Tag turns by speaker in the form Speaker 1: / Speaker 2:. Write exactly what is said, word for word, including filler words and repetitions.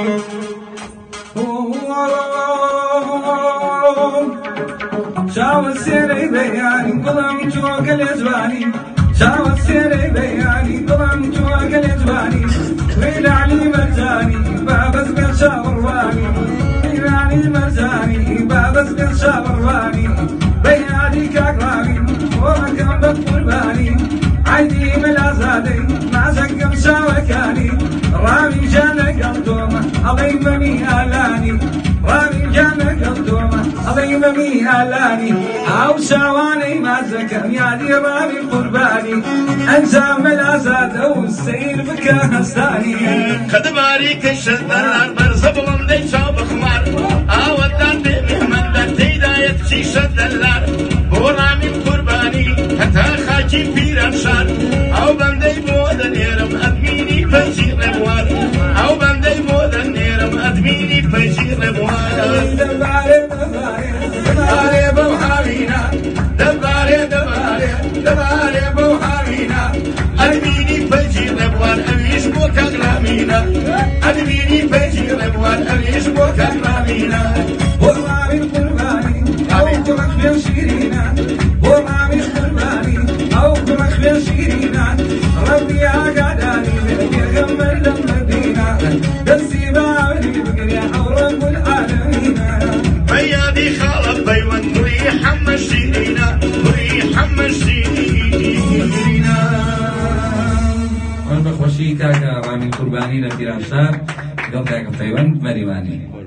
Speaker 1: شاوت سيري بياني طلعم جوك اليزباني شاوت سيري بياني طلعم جوك اليزباني ويل علي مرزاني بابس قد شاورواني ويل علي مرزاني بابس قد شاورواني بياني كاكرامي ومكان بقرباني عيدي ملازادي ما زقم شاوكاني رامي جانا قلدومه الله يمني هلاني رامي جانا قلدومه الله يمني هلاني او شاواني ما زكم يا دي رامي قرباني انسى ملازاد او السير بكا هستاني
Speaker 2: خدماري كشدار برزبلن دي شاب خمار اودان دي مهمن دي دايت شيشه دلار ورامي قرباني حتى خاكي بيرشان او بندي مودن يرم ادميني فجير موال او بندي مودن يرم ادميني فجير موال
Speaker 1: دباري دباري دباري بوحامينا دباري دباري دباري بوحامينا
Speaker 2: ادميني فجير موال اميش بوكا غرامينا ادميني فجير موال اميش بوكا غرامينا
Speaker 1: ورامي قرباني او كرك بيشيرينا ورامي قرباني او كرك بيشيرينا ربي يا قعداني يا غمر لمدينا دسي باوري بقري حورب العالمين
Speaker 2: بيادي خالد بيوان مريحا مشيرينا مريحا مشيرينا
Speaker 1: والبخوشي كاكا رامي قرباني لفي العشار قلت لك بيوان مريواني